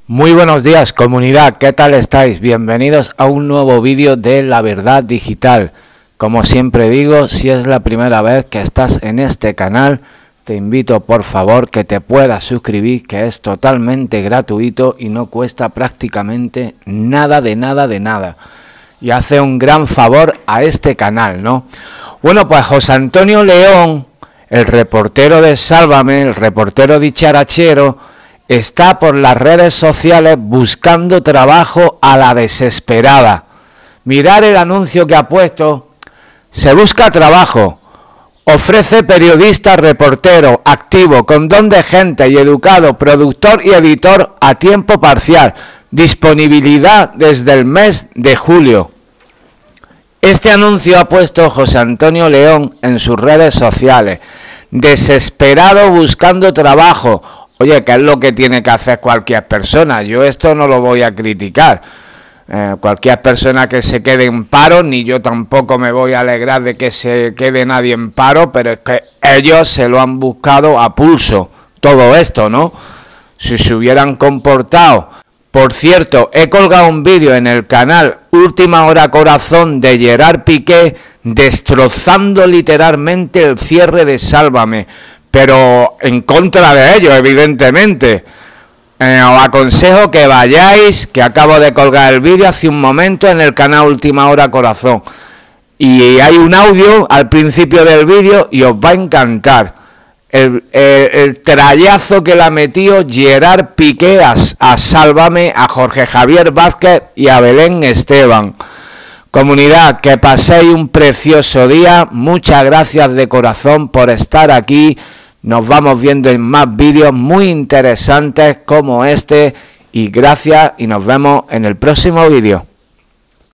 Muy buenos días, comunidad, ¿qué tal estáis? Bienvenidos a un nuevo vídeo de La Verdad Digital. Como siempre digo, si es la primera vez que estás en este canal, te invito por favor que te puedas suscribir, que es totalmente gratuito y no cuesta prácticamente nada de nada. Y hace un gran favor a este canal, ¿no? Bueno, pues José Antonio León, el reportero de Sálvame, el reportero dicharachero, está por las redes sociales buscando trabajo a la desesperada. Mirar el anuncio que ha puesto. Se busca trabajo. Ofrece periodista, reportero, activo, con don de gente y educado, productor y editor a tiempo parcial. Disponibilidad desde el mes de julio. Este anuncio ha puesto José Antonio León en sus redes sociales. Desesperado buscando trabajo. Oye, ¿qué es lo que tiene que hacer cualquier persona? Yo esto no lo voy a criticar. Cualquier persona que se quede en paro, ni yo tampoco me voy a alegrar de que se quede nadie en paro, pero es que ellos se lo han buscado a pulso, todo esto, ¿no? Si se hubieran comportado. Por cierto, he colgado un vídeo en el canal Última Hora Corazón de Gerard Piqué, destrozando literalmente el cierre de Sálvame, pero en contra de ellos, evidentemente. Os aconsejo que vayáis, que acabo de colgar el vídeo hace un momento en el canal Última Hora Corazón. Y hay un audio al principio del vídeo y os va a encantar. El trayazo que le ha metido Gerard Piqué a Sálvame, a Jorge Javier Vázquez y a Belén Esteban. Comunidad, que paséis un precioso día. Muchas gracias de corazón por estar aquí. Nos vamos viendo en más vídeos muy interesantes como este. Y gracias y nos vemos en el próximo vídeo.